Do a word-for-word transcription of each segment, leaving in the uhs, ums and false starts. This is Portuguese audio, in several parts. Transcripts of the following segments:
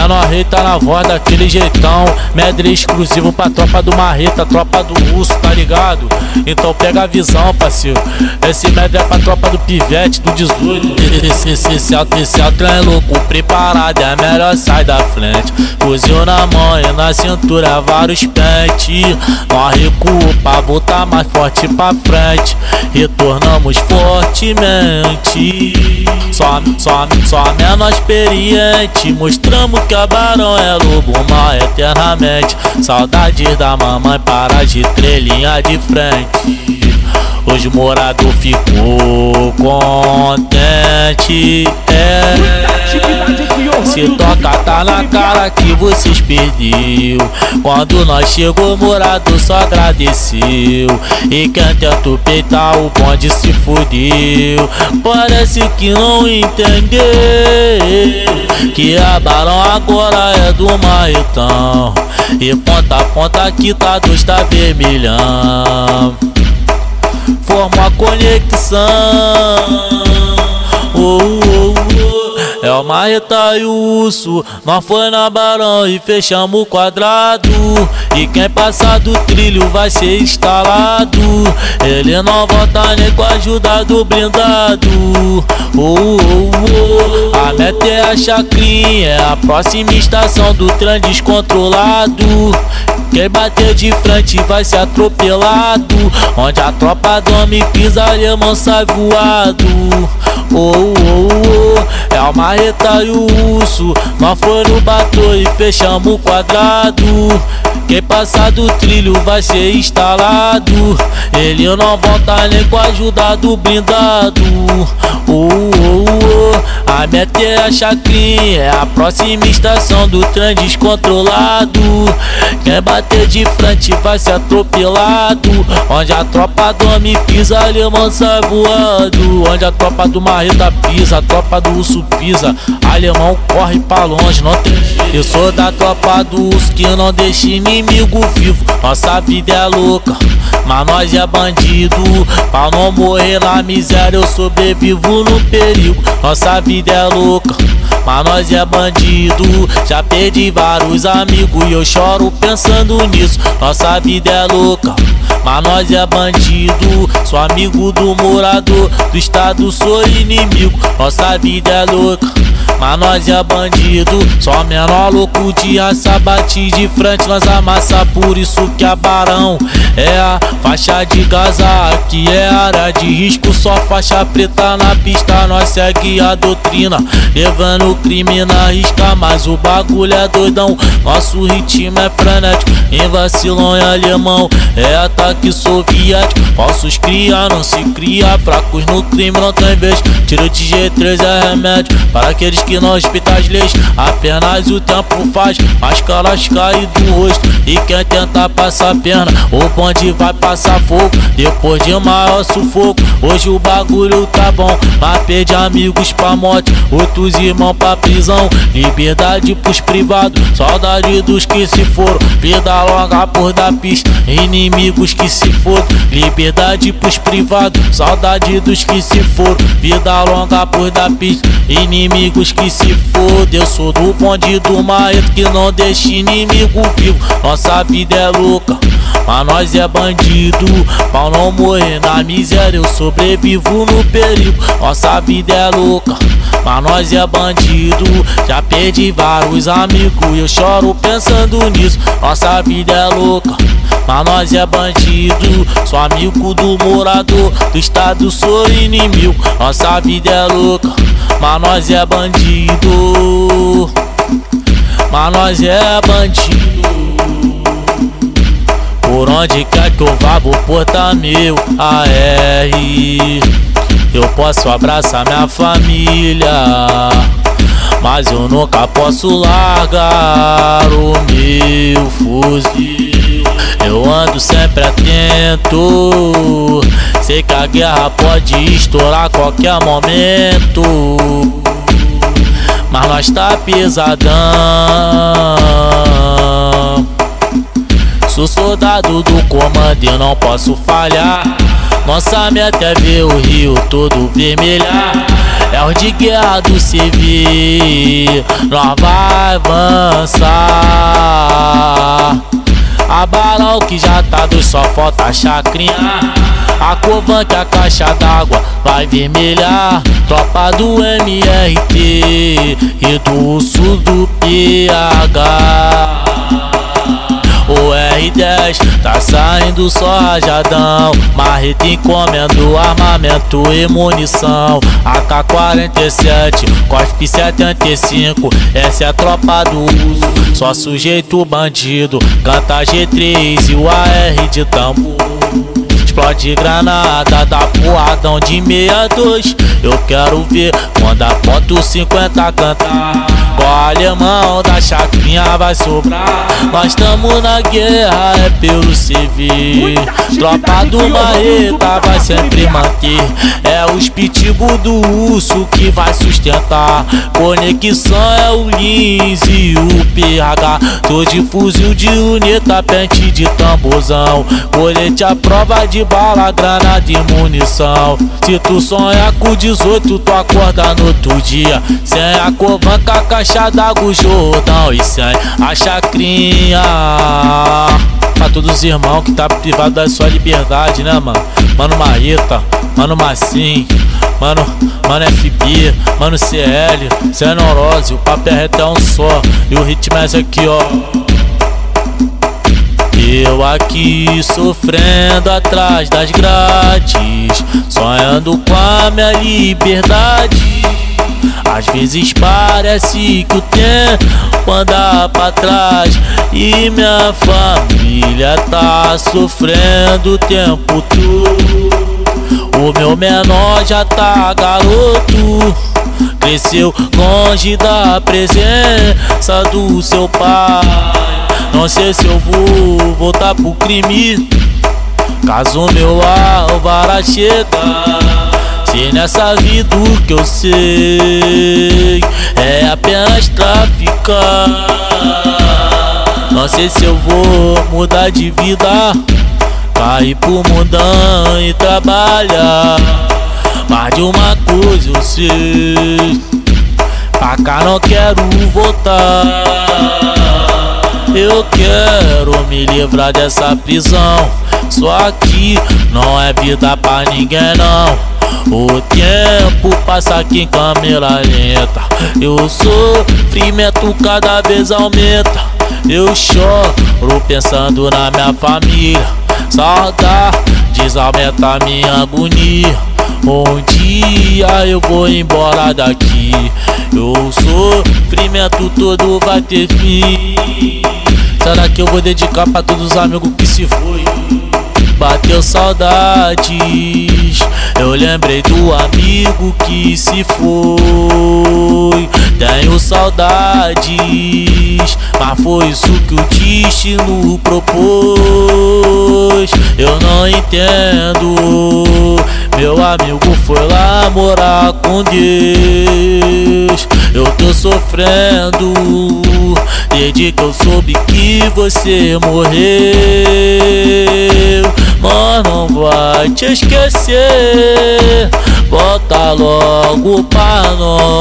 menor rei tá na voz daquele jeitão. Medley exclusivo pra tropa do Marreta, tropa do Russo, tá ligado? Então pega a visão, parceiro. Esse medley é pra tropa do Pivete, do dezoito. Esse, esse, esse alto, esse alto é louco, preparado, é melhor sai da frente. Fuzil na mão e na cintura vários pente. Nós recuo pra voltar mais forte pra frente. Retornamos fortemente. Só, só, só menor experiente. Mostramos que a Barão é lobo mal eternamente. Saudades da mamãe para de trelinha de frente. Hoje o morador ficou contente. É, se toca tá na cara que vocês perdeu. Quando nós chegou, o morador só agradeceu. E quem tentou peitar o bonde se fudeu. Parece que não entendeu que a Barão agora é do Marretão. E ponta a ponta que tá dois tá vermelhão. Forma a conexão. Oh, oh, oh. É o Marreta e o Urso. Nós foi na Barão e fechamos o quadrado. E quem passar do trilho vai ser instalado. Ele não volta nem com a ajuda do blindado. Oh, oh, oh. A meta é a Chacrinha, é a próxima estação do trem descontrolado. Quem bater de frente vai ser atropelado. Onde a tropa dorme, pisa, alemão sai voado. Oh, oh, oh. É o Marreta e o Urso. Nós foi no batom e fechamos o quadrado. Quem passar do trilho vai ser instalado. Ele não volta nem com a ajuda do blindado. Oh, oh, oh. A meta é a Chacrinha, é a próxima estação do trem descontrolado. Quem bater de frente vai ser atropelado. Onde a tropa dorme, pisa, alemão sai voando. Onde a tropa do Marreta pisa, a tropa do Urso pisa, alemão corre pra longe, não tem jeito. Eu sou da tropa do Urso que não deixa inimigo vivo. Nossa vida é louca, mas nós é bandido. Pra não morrer na miséria eu sobrevivo no perigo. Nossa vida é louca, mas nós é bandido. Já perdi vários amigos e eu choro pensando nisso. Nossa vida é louca, mas nós é bandido. Sou amigo do morador do estado, sou inimigo. Nossa vida é louca, mas nós é bandido. Só menor louco de aça, bate de frente, nós amassa. Por isso que a Barão é a faixa de Gaza. Aqui é área de risco, só faixa preta na pista. Nós segue a doutrina, levando o crime na risca. Mas o bagulho é doidão, nosso ritmo é frenético. Em vacilão e alemão é ataque soviético. Falsos cria, não se cria, fracos no crime não tem vez. Tiro de G três é remédio para aqueles que não respeitam as leis. Apenas o tempo faz máscaras cair do rosto. E quem tentar passar perna, o bonde vai passar fogo. Depois de maior sufoco, hoje o bagulho tá bom. Mas perde amigos pra morte, outros irmãos pra prisão. Liberdade pros privados, saudade dos que se foram. Vida longa por da pista, inimigos que se foram. Liberdade pros privados, saudade dos que se foram. Vida longa por da pista, inimigos que se foda. Eu sou do bonde do Marreta que não deixa inimigo vivo. Nossa vida é louca, mas nós é bandido. Pra não morrer na miséria eu sobrevivo no perigo. Nossa vida é louca, mas nós é bandido. Já perdi vários amigos e eu choro pensando nisso. Nossa vida é louca, mas nós é bandido. Sou amigo do morador do estado, sou inimigo. Nossa vida é louca, mas nós é bandido. Mas nós é bandido. Por onde quer que eu vá vou portar meu A R. Eu posso abraçar minha família, mas eu nunca posso largar o meu fuzil. Eu ando sempre atento, sei que a guerra pode estourar a qualquer momento. Mas nós tá pesadão. Sou soldado do comando e não posso falhar. Nossa meta é ver o rio todo vermelhar. É o de guerra do C V, nós vai avançar. A Barão que já tá dois, só falta a chacrinha. A Covan que a caixa d'água vai vermelhar. Tropa do M R T e do sul do P H. O R dez tá saindo só rajadão. Marreta encomendo armamento e munição. A K quarenta e sete, Cospe setenta e cinco. Essa é a tropa do uso, só sujeito bandido. Canta G três e o A R de tambor. Explode granada, dá porradão de sessenta e dois. Eu quero ver quando a ponto cinquenta cantar. Com o alemão da chacrinha vai sobrar. Nós tamo na guerra, é pelo C V. Tropa do Marreta vai sempre manter. É os pitbull do urso que vai sustentar. Conexão é o Lins e o P H. Tô de fuzil de luneta, pente de tamborzão. Colete à prova de bala, granada e munição. Se tu sonha com dezoito, tu acorda no outro dia. Sem a Covan, com a caixa d'água, Jordão e sem a chacrinha. Pra todos os irmãos que tá privado da sua liberdade, né, mano? Mano Marreta, Mano Massim, Mano, Mano F B, Mano C L, Zé Neurose, o papo é reto é um só. E o ritmo é esse aqui, ó. Eu aqui sofrendo atrás das grades, sonhando com a minha liberdade. Às vezes parece que o tempo anda pra trás e minha família tá sofrendo o tempo todo. O meu menor já tá garoto, cresceu longe da presença do seu pai. Não sei se eu vou voltar pro crime caso meu alvará chegar. Se nessa vida o que eu sei é apenas traficar. Não sei se eu vou mudar de vida, cair pro mundão e trabalhar. Mas de uma coisa eu sei, pra cá não quero voltar. Eu quero me livrar dessa prisão. Só que não é vida pra ninguém não. O tempo passa aqui em câmera lenta. E o sofrimento cada vez aumenta. Eu choro pensando na minha família. Saudades aumenta minha agonia. Um dia eu vou embora daqui. O sofrimento todo vai ter fim. Será que eu vou dedicar pra todos os amigos que se foi? Bateu saudades, eu lembrei do amigo que se foi. Tenho saudades, mas foi isso que o destino propôs. Eu não entendo, meu amigo foi lá morar com Deus. Eu tô sofrendo desde que eu soube que você morreu. Mas não vai te esquecer, volta logo pra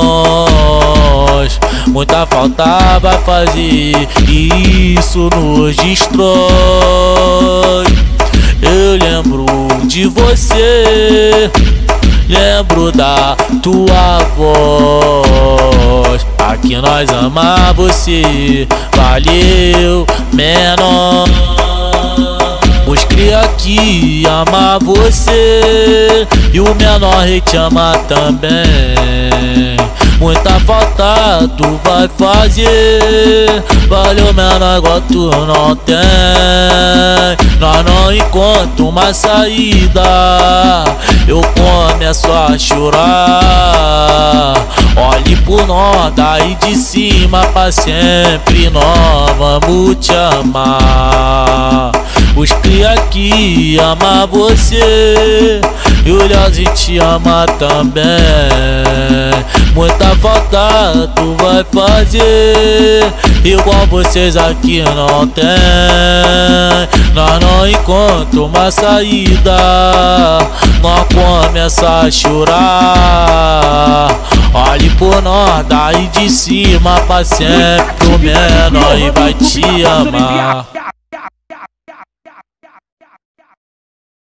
nós. Muita falta vai fazer, isso nos destrói. Eu lembro de você, lembro da tua voz. Aqui nós amar você, valeu menor. Os cria aqui ama você e o menor te ama também. Muita falta tu vai fazer, valeu menor, igual tu não tem. Nós não encontramos uma saída, eu começo a chorar. Olhe por nós daí de cima, pra sempre nós vamos te amar. Os cria aqui ama você e o Leozinho te ama também. Muita falta tu vai fazer igual vocês aqui não tem. Nós não encontra uma saída, nós começa a chorar. Olhe por nós daí de cima pra sempre, o menor e vai te amar.